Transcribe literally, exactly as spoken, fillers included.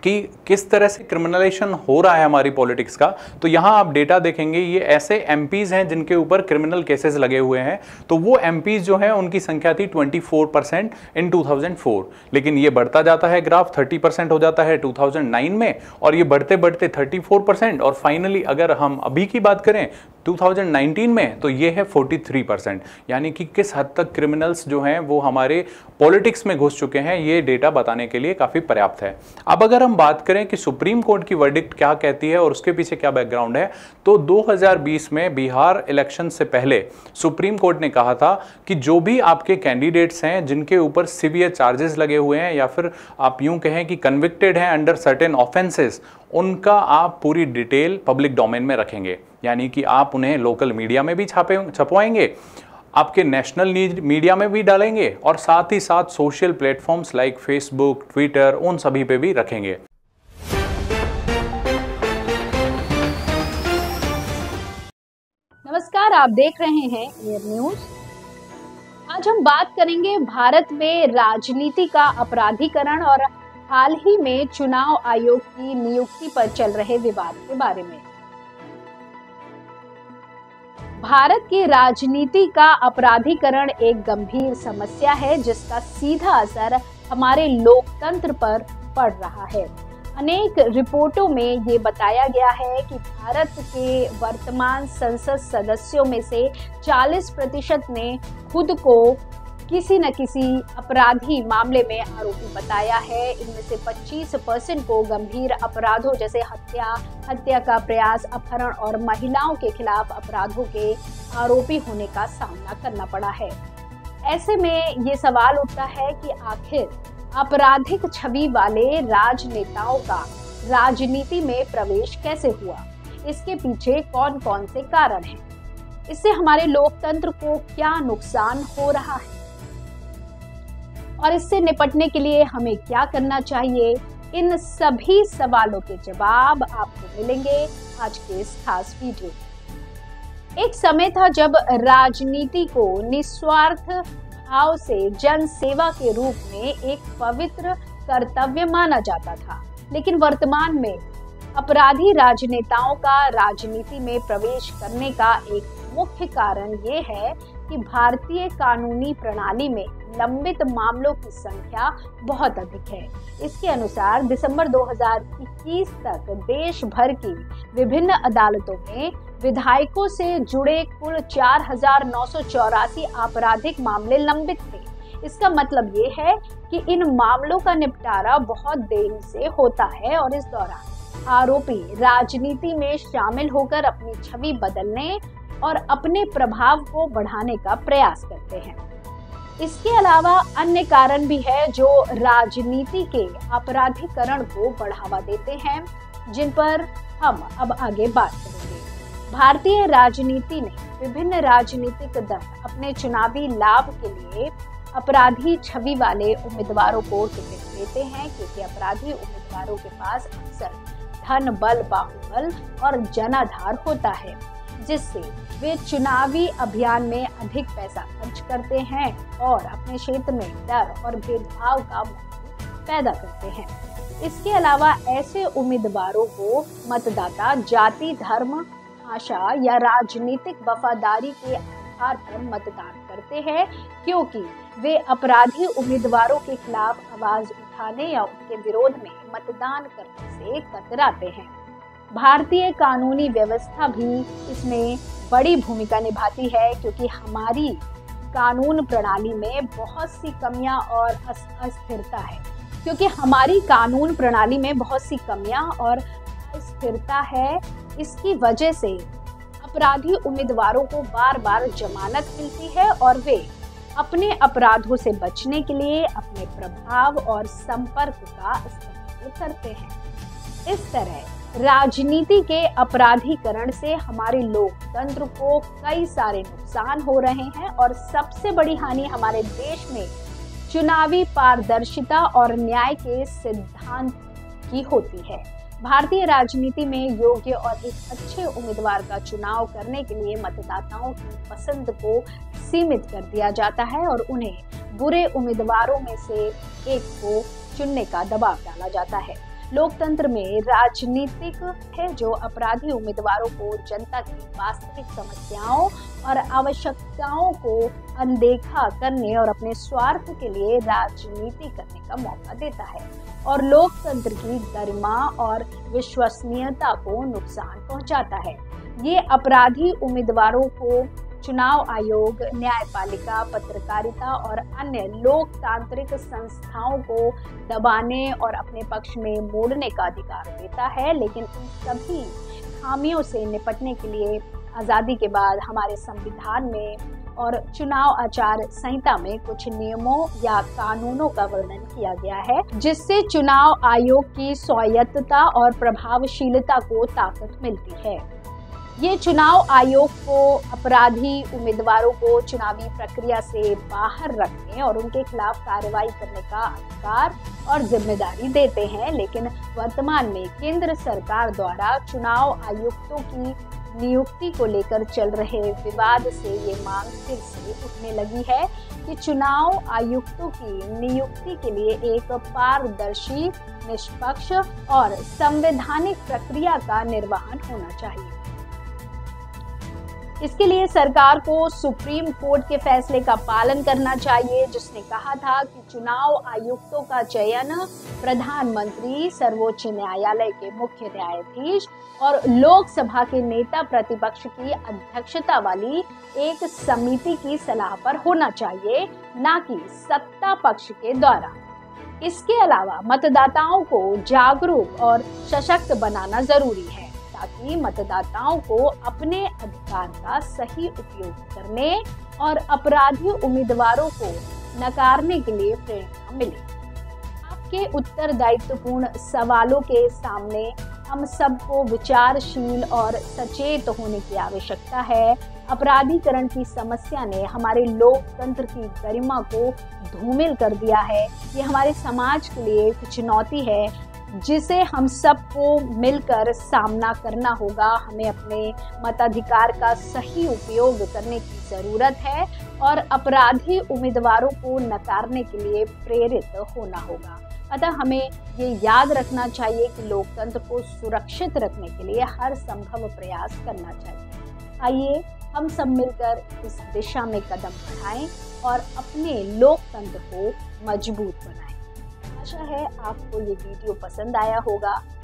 कि किस तरह से क्रिमिनलाइजेशन हो रहा है हमारी पॉलिटिक्स का, तो यहाँ आप डेटा देखेंगे, ये ऐसे एमपीज हैं जिनके ऊपर क्रिमिनल केसेस लगे हुए हैं। तो वो एमपीज जो हैं उनकी संख्या थी चौबीस परसेंट इन दो हज़ार चार, लेकिन ये बढ़ता जाता है ग्राफ, तीस परसेंट हो जाता है दो हज़ार नौ में, और ये बढ़ते बढ़ते चौंतीस परसेंट, और फाइनली अगर हम अभी की बात करें दो हज़ार उन्नीस में तो ये है तैंतालीस परसेंट। यानी कि किस हद तक क्रिमिनल्स जो हैं वो हमारे पॉलिटिक्स में घुस चुके हैं, ये डेटा बताने के लिए काफ़ी पर्याप्त है। अब अगर हम बात करें कि सुप्रीम कोर्ट की वर्डिक्ट क्या कहती है और उसके पीछे क्या बैकग्राउंड है, तो दो हज़ार बीस में बिहार इलेक्शन से पहले सुप्रीम कोर्ट ने कहा था कि जो भी आपके कैंडिडेट्स हैं जिनके ऊपर सीवियर चार्जेस लगे हुए हैं या फिर आप यूं कहें कि कन्विक्टेड हैं अंडर सर्टेन ऑफेंसेस, उनका आप पूरी डिटेल पब्लिक डोमेन में रखेंगे। यानी कि आप उन्हें लोकल मीडिया में भी छापे छपवाएंगे, आपके नेशनल मीडिया में भी डालेंगे, और साथ ही साथ social platforms like Facebook, Twitter, उन सभी पे भी रखेंगे। नमस्कार, आप देख रहे हैं एयर न्यूज। आज हम बात करेंगे भारत में राजनीति का अपराधीकरण और हाल ही में चुनाव आयोग की नियुक्ति पर चल रहे विवाद के बारे में। भारत की राजनीति का अपराधीकरण एक गंभीर समस्या है जिसका सीधा असर हमारे लोकतंत्र पर पड़ रहा है। अनेक रिपोर्टों में ये बताया गया है कि भारत के वर्तमान संसद सदस्यों में से चालीस प्रतिशत ने खुद को किसी न किसी अपराधी मामले में आरोपी बताया है। इनमें से पच्चीस परसेंट को गंभीर अपराधों जैसे हत्या, हत्या का प्रयास, अपहरण और महिलाओं के खिलाफ अपराधों के आरोपी होने का सामना करना पड़ा है। ऐसे में ये सवाल उठता है कि आखिर आपराधिक छवि वाले राजनेताओं का राजनीति में प्रवेश कैसे हुआ, इसके पीछे कौन कौन से कारण हैं, इससे हमारे लोकतंत्र को क्या नुकसान हो रहा है और इससे निपटने के लिए हमें क्या करना चाहिए, इन सभी सवालों के जवाब आपको मिलेंगे आज के इस खास वीडियो। एक समय था जब राजनीति को निस्वार्थ भाव से जन सेवा के रूप में एक पवित्र कर्तव्य माना जाता था, लेकिन वर्तमान में अपराधी राजनेताओं का राजनीति में प्रवेश करने का एक मुख्य कारण ये है कि भारतीय कानूनी प्रणाली में लंबित मामलों की संख्या बहुत अधिक है। इसके अनुसार दिसंबर दो हज़ार इक्कीस तक देश भर की विभिन्न अदालतों में विधायकों से जुड़े कुल चार हज़ार नौ सौ चौरासी आपराधिक मामले लंबित थे। इसका मतलब ये है कि इन मामलों का निपटारा बहुत देरी से होता है और इस दौरान आरोपी राजनीति में शामिल होकर अपनी छवि बदलने और अपने प्रभाव को बढ़ाने का प्रयास करते हैं। इसके अलावा अन्य कारण भी है जो राजनीति के अपराधीकरण को बढ़ावा देते हैं, जिन पर हम अब आगे बात करेंगे। भारतीय राजनीति में विभिन्न राजनीतिक दल अपने चुनावी लाभ के लिए अपराधी छवि वाले उम्मीदवारों को टिकट देते हैं, क्योंकि अपराधी उम्मीदवारों के पास अक्सर धन, बल, बाहुबल और जनाधार होता है, जिससे वे चुनावी अभियान में अधिक पैसा खर्च करते हैं और अपने क्षेत्र में डर और भेदभाव का माहौल पैदा करते हैं। इसके अलावा ऐसे उम्मीदवारों को मतदाता जाति, धर्म, भाषा या राजनीतिक वफादारी के आधार पर मतदान करते हैं, क्योंकि वे अपराधी उम्मीदवारों के खिलाफ आवाज उठाने या उनके विरोध में मतदान करने से कतराते हैं। भारतीय कानूनी व्यवस्था भी इसमें बड़ी भूमिका निभाती है, क्योंकि हमारी कानून प्रणाली में बहुत सी कमियां और अस्थिरता है क्योंकि हमारी कानून प्रणाली में बहुत सी कमियां और अस्थिरता है। इसकी वजह से अपराधी उम्मीदवारों को बार बार जमानत मिलती है और वे अपने अपराधों से बचने के लिए अपने प्रभाव और संपर्क का इस्तेमाल करते हैं। इस तरह राजनीति के अपराधीकरण से हमारे लोकतंत्र को कई सारे नुकसान हो रहे हैं और सबसे बड़ी हानि हमारे देश में चुनावी पारदर्शिता और न्याय के सिद्धांत की होती है। भारतीय राजनीति में योग्य और एक अच्छे उम्मीदवार का चुनाव करने के लिए मतदाताओं की पसंद को सीमित कर दिया जाता है और उन्हें बुरे उम्मीदवारों में से एक को चुनने का दबाव डाला जाता है। लोकतंत्र में राजनीतिक है जो अपराधी उम्मीदवारों को जनता की वास्तविक समस्याओं और आवश्यकताओं को अनदेखा करने और अपने स्वार्थ के लिए राजनीति करने का मौका देता है और लोकतंत्र की गरिमा और विश्वसनीयता को नुकसान पहुंचाता है। ये अपराधी उम्मीदवारों को चुनाव आयोग, न्यायपालिका, पत्रकारिता और अन्य लोकतांत्रिक संस्थाओं को दबाने और अपने पक्ष में मोड़ने का अधिकार देता है, लेकिन इन सभी खामियों से निपटने के लिए आज़ादी के बाद हमारे संविधान में और चुनाव आचार संहिता में कुछ नियमों या कानूनों का वर्णन किया गया है, जिससे चुनाव आयोग की स्वायत्तता और प्रभावशीलता को ताकत मिलती है। ये चुनाव आयोग को अपराधी उम्मीदवारों को चुनावी प्रक्रिया से बाहर रखने और उनके खिलाफ कार्रवाई करने का अधिकार और जिम्मेदारी देते हैं, लेकिन वर्तमान में केंद्र सरकार द्वारा चुनाव आयुक्तों की नियुक्ति को लेकर चल रहे विवाद से ये मांग फिर से उठने लगी है कि चुनाव आयुक्तों की नियुक्ति के लिए एक पारदर्शी, निष्पक्ष और संवैधानिक प्रक्रिया का निर्वहन होना चाहिए। इसके लिए सरकार को सुप्रीम कोर्ट के फैसले का पालन करना चाहिए, जिसने कहा था कि चुनाव आयुक्तों का चयन प्रधानमंत्री, सर्वोच्च न्यायालय के मुख्य न्यायाधीश और लोकसभा के नेता प्रतिपक्ष की अध्यक्षता वाली एक समिति की सलाह पर होना चाहिए, न कि सत्ता पक्ष के द्वारा। इसके अलावा मतदाताओं को जागरूक और सशक्त बनाना जरूरी है ताकि मतदाताओं को अपने अधिकार का सही उपयोग करने और अपराधी उम्मीदवारों को नकारने के लिए प्रेरणा मिले। आपके उत्तरदायित्वपूर्ण सवालों के सामने हम सबको विचारशील और सचेत होने की आवश्यकता है। अपराधीकरण की समस्या ने हमारे लोकतंत्र की गरिमा को धूमिल कर दिया है। ये हमारे समाज के लिए एक चुनौती है जिसे हम सबको मिलकर सामना करना होगा। हमें अपने मताधिकार का सही उपयोग करने की जरूरत है और अपराधी उम्मीदवारों को नकारने के लिए प्रेरित होना होगा। अतः हमें ये याद रखना चाहिए कि लोकतंत्र को सुरक्षित रखने के लिए हर संभव प्रयास करना चाहिए। आइए हम सब मिलकर इस दिशा में कदम बढ़ाएं और अपने लोकतंत्र को मजबूत बनाएं। आशा है आपको ये वीडियो पसंद आया होगा।